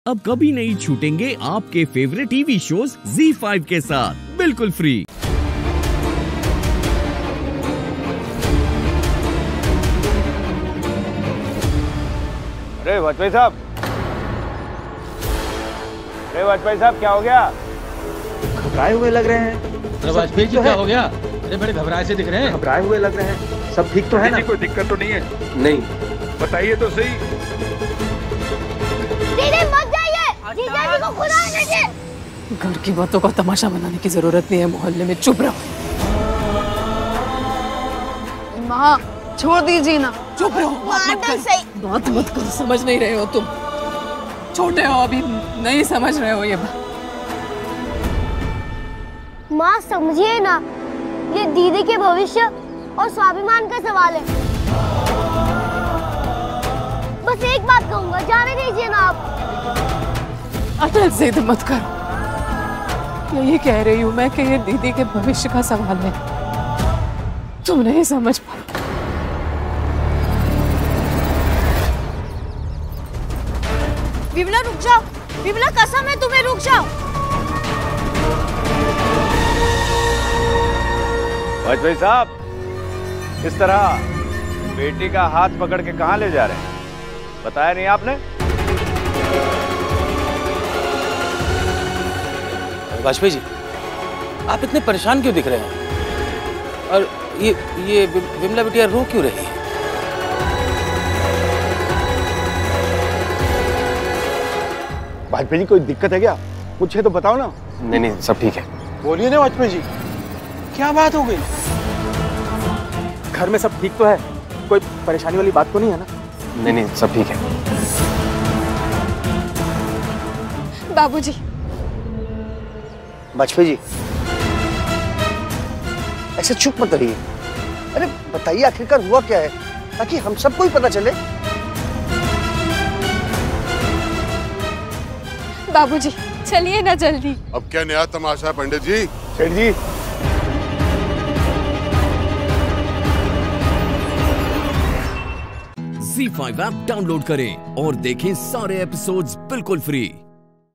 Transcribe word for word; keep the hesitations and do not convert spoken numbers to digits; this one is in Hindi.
अब कभी नहीं छूटेंगे आपके favourite TV shows Zee five के साथ बिल्कुल फ्री। अरे वाजपेयी साहब, अरे वाजपेयी साहब क्या हो गया? घबराए हुए लग रहे हैं। अरे वाजपेयी जी क्या हो गया? अरे बड़े घबराए से दिख रहे हैं। घबराए हुए लग रहे हैं। सब ठीक तो है ना? कोई दिक्कत तो नहीं है? नहीं। बताइए तो सही। दीदी मत जाइए, जीजा जी को खुदा आने दे। घर की बातों का तमाशा बनाने की जरूरत नहीं है, मोहल्ले में चुप रहो। माँ छोड़ दीजिए ना। चुप रहो, बात मत कर, बात मत कर। समझ नहीं रहे हो तुम, छोटे हो अभी, नहीं समझ रहे हो ये बात। माँ समझिए ना, ये दीदी के भविष्य और स्वाभिमान का सवाल है। बस एक बात कहूँगा, जाने दीजिए ना आप। अटल जिद मत करो, यही कह रही हूँ मैं कि ये दीदी के भविष्य का सवाल है, तुम नहीं समझ पा। विमला रुक जाओ, विमला कसम है तुम्हें, रुक जाओ। वाजपेयी साहब, इस तरह बेटी का हाथ पकड़ के कहाँ ले जा रहे हैं? बताया नहीं आपने? वाजपेयी जी, आप इतने परेशान क्यों दिख रहे हैं? और ये ये विमला बिटिया रो क्यों रही है? वाजपेयी जी कोई दिक्कत है क्या? कुछ है तो बताओ ना। नहीं नहीं, सब ठीक है। बोलिए ना वाजपेयी जी, क्या बात हो गई? घर में सब ठीक तो है? कोई परेशानी वाली बात तो नहीं है ना? नहीं नहीं, सब ठीक है। बाबूजी। वाजपेयी जी ऐसे चुप मत रहिए। अरे बताइए आखिरकार हुआ क्या है, ताकि हम सबको ही पता चले। बाबूजी चलिए ना जल्दी। अब क्या नया तमाशा है पंडित जी? सेठ जी, ज़ी फाइव ऐप डाउनलोड करें और देखें सारे एपिसोड्स बिल्कुल फ्री।